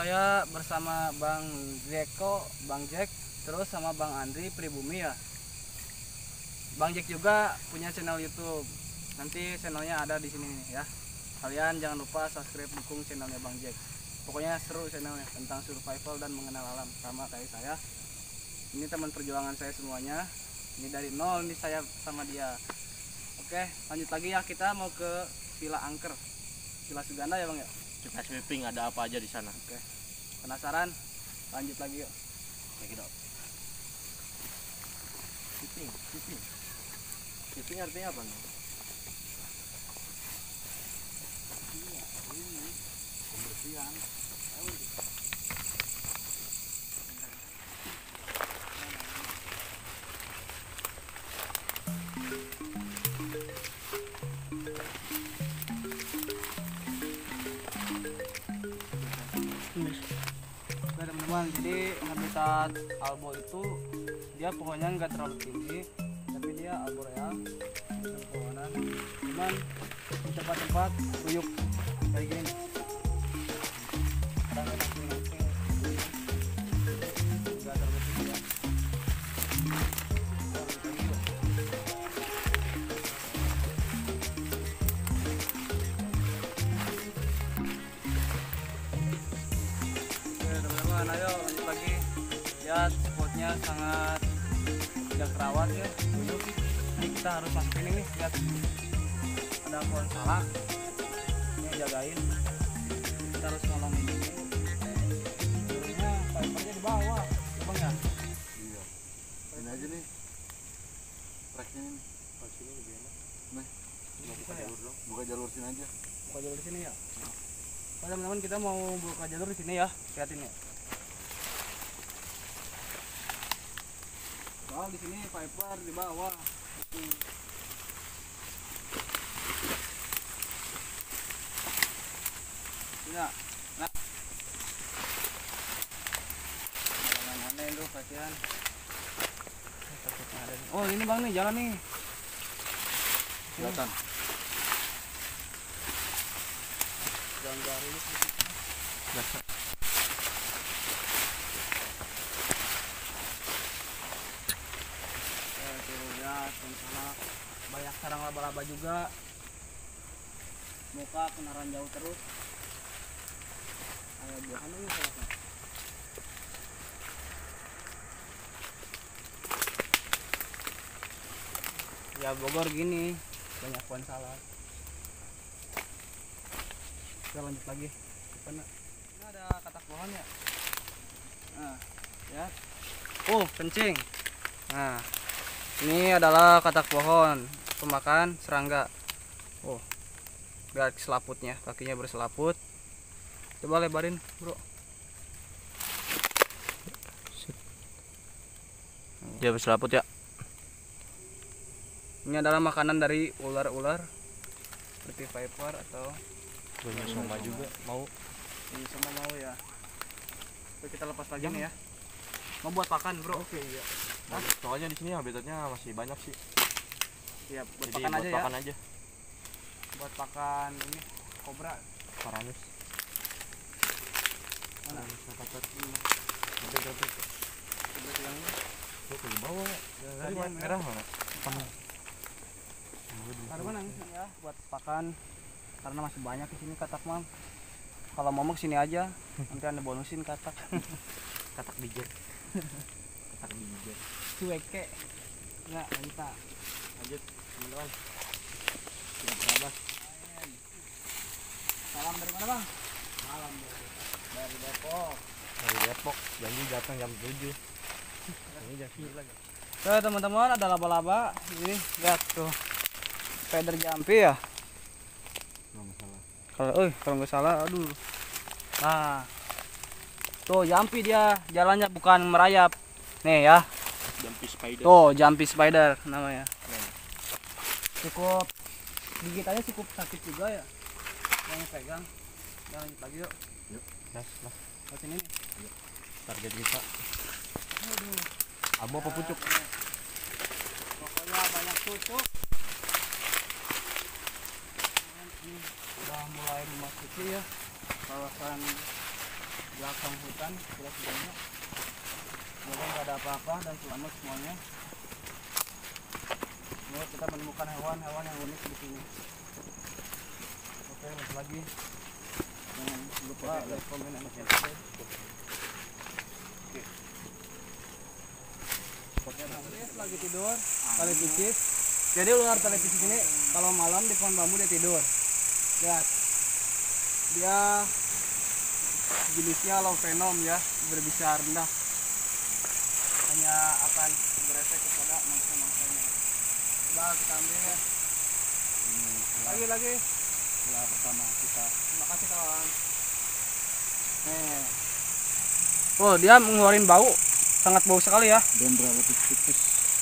saya bersama Bang Jeko, Bang Jack, terus sama Bang Andri Pribumi ya. Bang Jack juga punya channel YouTube. Nanti channelnya ada di sini nih ya. Kalian jangan lupa subscribe, dukung channelnya Bang Jack. Pokoknya seru channelnya tentang survival dan mengenal alam sama kayak saya. Ini teman perjuangan saya semuanya. Ini dari nol nih saya sama dia. Oke, lanjut lagi ya, kita mau ke Villa Angker. Villa Suganda ya Bang ya? Kita sweeping ada apa aja di sana. Oke. Penasaran? Lanjut lagi yuk. Check it out. Sweeping artinya apa nih? Ini pembersihan. Oke teman-teman, jadi habitat albo itu dia pohonnya nggak terlalu tinggi, tapi dia arboreal dengan pohonan, cuman di tempat-tempat guyuk kayak gini. Ada nanti nggak terlalu tinggi ya. Teman-teman, ayo lanjut lagi. Lihat spotnya sangat tidak terawat ya, duduk. Ini kita harus masukin ini, lihat ada pohon salak ini jagain, kita harus nolongin ini. Dulunya pipernya di bawah Bang ya. Iya. Ini aja nih. Tracknya ini. Pas sini lebih enak. Nih. Buka jalur dong. Buka jalur sini aja. Buka jalur di sini ya. Oke teman-teman, kita mau buka jalur di sini ya, lihatin ya. Soal di sini piper di bawah. Ya, nah. Jangan aneh tuh kasihan. Oh ini Bang nih jalan nih. Kelihatan. Jalan baru ini. Biasa. Lihat sana banyak sarang laba-laba juga. Muka kenaran jauh terus. Ada buahan ini salaknya. Ya Bogor gini, banyak pohon salak. Kita lanjut lagi. Ini ada katak pohon ya. Nah, ya. Oh, kencing. Nah, ini adalah katak pohon pemakan serangga. Oh, lihat selaputnya, kakinya berselaput. Coba lebarin, bro. Dia berselaput ya. Ini adalah makanan dari ular-ular seperti viper atau Punya soma juga mau. ini sama mau ya. Oke, kita lepas lagi nih ya. Mau buat pakan, bro. Oke, iya. Soalnya di sini habitatnya masih banyak sih. Iya, buat Jadi pakan buat aja pakan ya. aja. Buat pakan ini kobra. Paranus. Mana? Kata Ini. kobra Kobra yang ini. tuh ke bawah. Tadi yang Merah mana? Taruh mana nih ya buat pakan, karena masih banyak di sini katak mam. Kalau mau ke sini aja, nanti anda bonusin katak. Katak dijer. Katak dijer. Cueke. Ya, minta. Lanjut teman-teman. Kita berabas. Salam dari mana bang? Salam dari Depok. Dari Depok. Janji datang jam 7. Ini jam 9 lagi. Oke teman-teman, ada laba-laba. Ini lihat tuh. Spider jumpy ya. Kalau nggak salah, aduh. Nah, tuh jumpy dia, jalannya bukan merayap. Nih ya. Jumpy spider. Tuh jumpy spider namanya. Cukup gigitannya cukup sakit juga ya. Yang pegang. Kita lanjut lagi yuk. Yuk, gas lah. Ke sini nih. Yuk. Target kita. Aduh. Abu apa pucuk? Pokoknya banyak pucuk. Ini udah mulai memasuki ya kawasan belakang hutan sudah semuanya. Semoga nggak ada apa-apa dan selamat semuanya. Semoga kita menemukan hewan-hewan yang unik di sini. Oke, lanjut lagi. Jangan lupa like, comment, dan subscribe. Oke, lagi tidur, televisi. Jadi ular televisi ini kalau malam di pohon bambu dia tidur. Lihat, dia jenisnya low venom ya, berbisa rendah. Hanya akan berefek kepada mangsa-mangsanya. Coba kita ambil ya. Lagi. Ular pertama kita. Terima kasih kawan. Nih. Oh, dia mengeluarkan bau, sangat bau sekali ya. Dendrolophis tipis.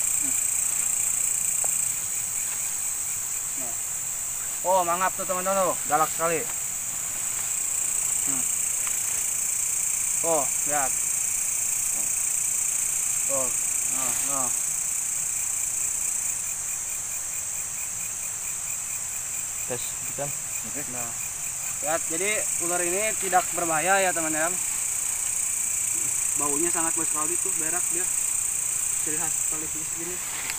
Oh, mangap tuh teman-teman tuh, galak sekali. Oh, lihat. Oh, nah. Tes, bukan? Oke. Nah, lihat. Jadi ular ini tidak berbahaya ya teman-teman. Baunya sangat bau sekali tuh, berak dia. Ciri khas televisi gini.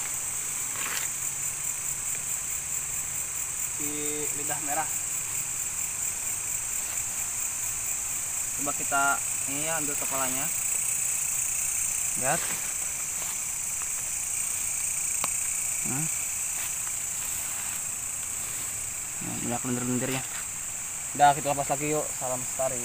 Si lidah merah. Coba kita ini ya, ambil kepalanya. Lihat. Nah, banyak lendir-lendirnya. Udah, kita lepas lagi yuk. Salam lestari.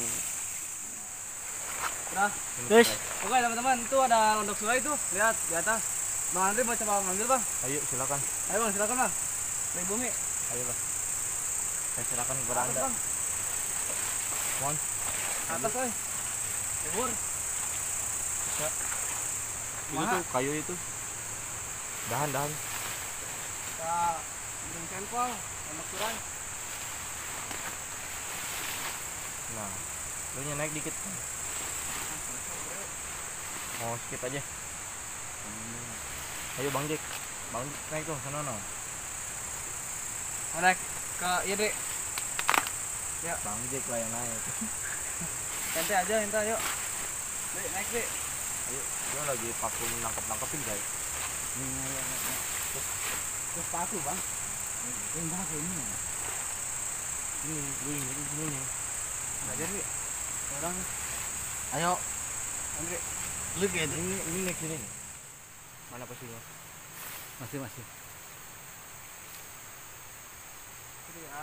Udah. Guys. Oke teman-teman, itu ada londok sungai tuh. Lihat di atas. Bang Andri mau coba ngambil bang? Ayo silakan. Ayo bang, silakan bang. Naik bumi. Ayo lah. Saya silakan kepada Anda. Bang. Mohon. Atas oi. Kubur. Bisa. Itu Mana? tuh kayu itu. Dahan. Kita bikin sampel londok sungai. Nah, lu naik dikit. Oh, skip aja. Ayo Bang Jack. Bang Jack naik tuh sana no. Naik ke iya dek. Ya, Bang Jack lah yang naik. nanti aja minta yuk. Dek, naik dek. Ayo, dia lagi paku nangkep-nangkepin guys. Terus paku bang. Enggak kayak ini. Ini. Belajar dek. Orang. Ayo, Andri. lu kayak ini naik sini. Mana posisinya? Masih. Ini ya.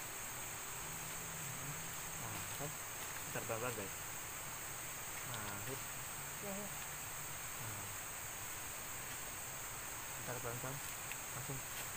Nah, kan? Ntar pelan-pelan guys. Nah, hit. Nah. Ntar pelan-pelan. Langsung.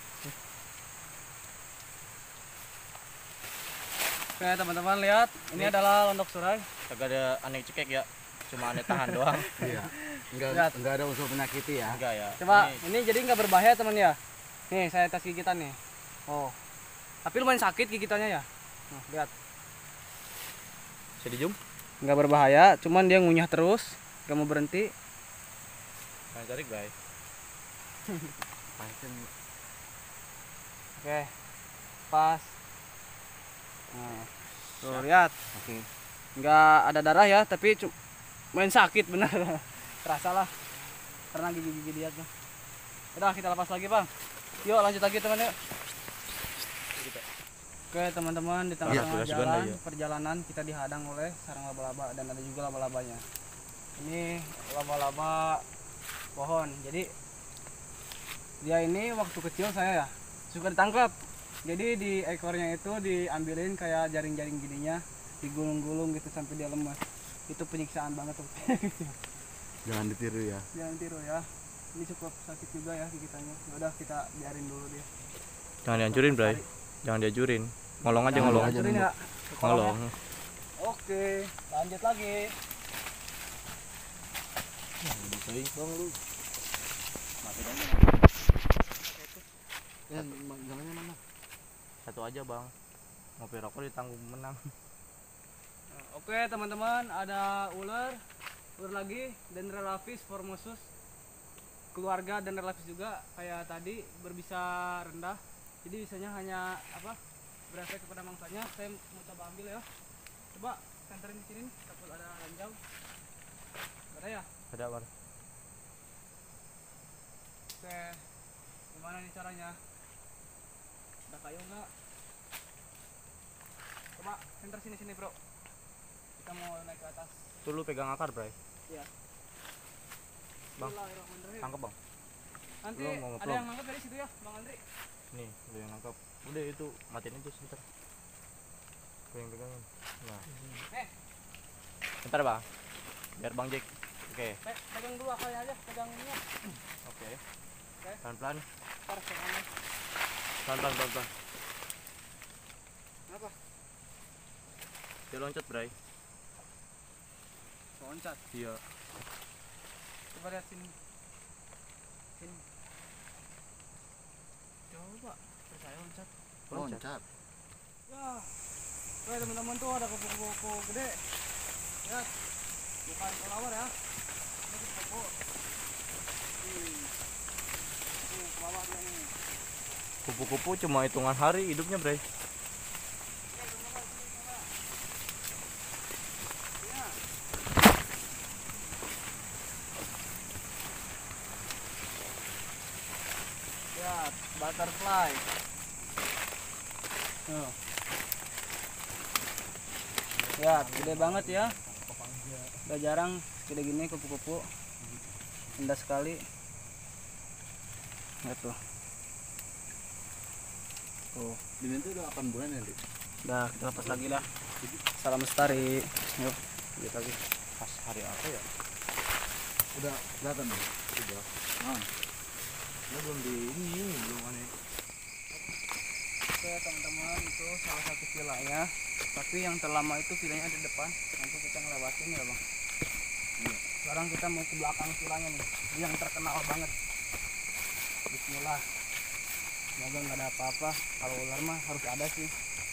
Oke teman-teman lihat, ini adalah londok surai. Kagak ada aneh cekek ya. Cuma aneh tahan doang. Iya. Lihat. Enggak ada unsur penyakiti ya. Enggak ya. Coba, Ini ini jadi nggak berbahaya teman ya. Nih saya tes gigitan nih. Oh, tapi lumayan sakit gigitannya ya. Nah, lihat. bisa dijum. Nggak berbahaya, cuman dia ngunyah terus, nggak mau berhenti. Nah, tarik guys. Pasien. Oke, pas. Nah, tuh lihat, Oke. nggak ada darah ya, tapi main sakit benar. Terasa lah, karena gigi-gigi dia tuh. Udah kita lepas lagi bang. Yuk lanjut lagi teman yuk. Oke teman-teman, di tengah-tengah sudah jalan ya. perjalanan kita dihadang oleh sarang laba-laba dan ada juga laba-labanya. Ini laba-laba pohon. Jadi dia ini waktu kecil saya ya suka ditangkap. Jadi di ekornya itu diambilin kayak jaring-jaring gininya, digulung-gulung gitu sampai dia lemas. Itu penyiksaan banget tuh. Jangan ditiru ya. Jangan tiru ya. Ini cukup sakit juga ya gigitannya. Udah kita biarin dulu dia. Jangan dihancurin, Bray. Jangan dihancurin. Ngolong aja, Jangan ngolong. hancurin ya. Kolong ya. Ngolong. Oke, lanjut lagi. Disoing dong lu. Mati aja. Ya, jalannya mana? Satu aja, Bang. Ngopi rokok ditanggung menang. Nah, oke teman-teman, ada ular lagi Dendrelaphis formosus. Keluarga Dendrelaphis juga kayak tadi berbisa rendah. Jadi bisanya hanya apa? Berefek kepada mangsanya. Saya mau coba ambil ya. Coba senterin di sini nih. takut ada ranjau. Ada ya? Ada Bar. Oke, gimana nih caranya? Ada kayu nggak? Coba center sini bro. Kita mau naik ke atas. Tuh lu pegang akar, Bray. Iya. Bang, Bismillahirrahmanirrahim. tangkap, Bang. Nanti Lu mau ada ngeplong? yang nangkep dari situ ya, Bang Andri. Nih, lu yang nangkap. Udah itu matiin aja sebentar. Gue yang pegangin. Nah, Eh, bentar, Bang. Biar Bang Jack. Oke. pegang dulu akalnya aja, pegang ininya. Oke. Oke. Pelan-pelan. Ntar pegangnya. Pelan-pelan. Kenapa? Dia loncat, Bray. Loncat. Iya. Coba lihat sini. Sini. Coba, percaya loncat. Loncat. Ya. Oke teman-teman, tuh ada kupu-kupu gede. Lihat. Bukan kelawar ya. Ini kupu-kupu. Tuh, kelawar dia nih. Kupu-kupu cuma hitungan hari hidupnya, Bray. Lihat, butterfly. Tuh. Lihat, gede banget ya. Udah jarang gede gini kupu-kupu. Indah sekali. Lihat tuh. Tuh, Ini tuh udah 8 bulan ya, Dik? udah kita lepas lagi dah. Salam lestari. Yuk, lihat lagi. Pas hari apa ya? Udah kelihatan nih. Udah. Nah, Ini belum di ini, belum aneh. Oke teman-teman, itu salah satu villanya. Tapi yang terlama itu villanya di depan. Nanti kita ngelewatin ya bang. Iya. Sekarang kita mau ke belakang villanya nih. Ini yang terkenal banget. Bismillah. Semoga nggak ada apa-apa. Kalau ular mah harus ada sih.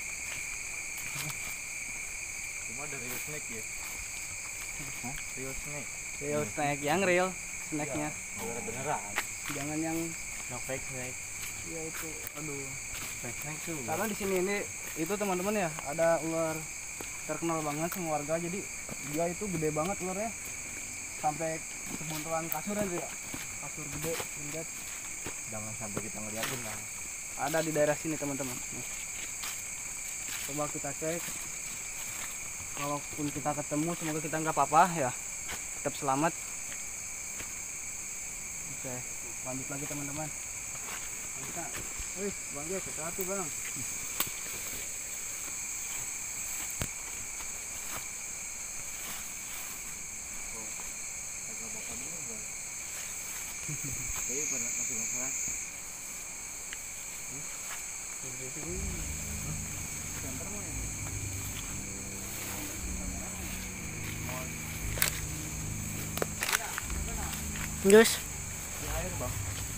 Cuma ada real snake ya. Hah? Real snake. Real snake, yang real snake-nya. Beneran. Jangan yang No fake snake. ya itu. Aduh. Fake snake tuh. Karena di sini ini itu teman-teman ya ada ular terkenal banget sama warga. Jadi dia itu gede banget ularnya. Sampai sebuntulan kasur aja ya. Kasur gede, indet. Jangan sampai kita ngeliatin lah. Ada di daerah sini teman-teman. Nih. Coba kita cek. Kalaupun kita ketemu semoga kita nggak apa-apa ya. Tetap selamat. Oke, lanjut lagi teman-teman. Kita, wih, Bang Jack, hati-hati bang. Tapi pernah masih masalah. Jus. Di air bang.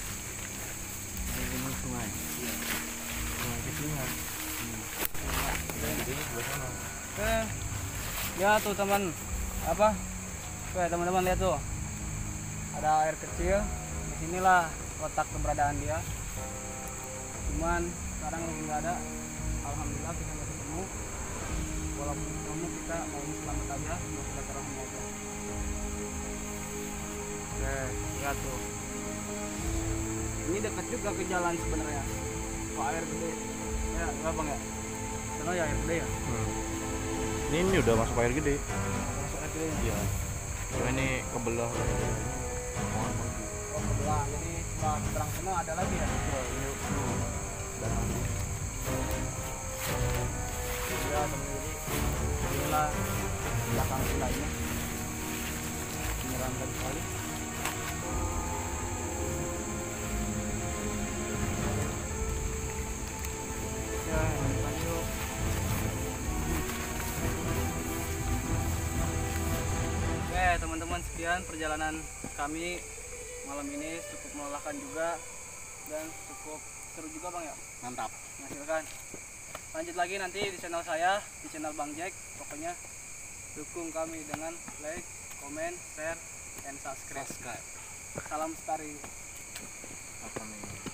ini sungai. Sungai kecilnya. Dan gedenya sebelah sana. Oke, ya tuh teman, apa? Oke teman-teman lihat tuh, ada air kecil. Disinilah letak keberadaan dia. Cuman sekarang lagi nggak ada. Alhamdulillah kita masih ketemu. Walaupun ketemu kita mau selamat aja, mau kita terang aja. Oke, lihat tuh. Ini dekat juga ke jalan sebenarnya. Kok air gede? Ya, enggak bang ya? Karena ya air gede ya. Ini udah masuk air gede. Masuk air gede. Iya. Cuma ini kebelah. Oh kebelah, jadi setelah terang sana ada lagi ya? Danau. Ya teman-teman, inilah belakang villanya. Menyeramkan sekali. Ya, lanjut. Oke teman-teman, sekian perjalanan kami malam ini, cukup melelahkan juga dan cukup seru juga bang ya, Mantap. menghasilkan. Lanjut lagi nanti di channel saya, di channel Bang Jack. Pokoknya dukung kami dengan like, comment, share, and subscribe. Salam lestari. Apa nih?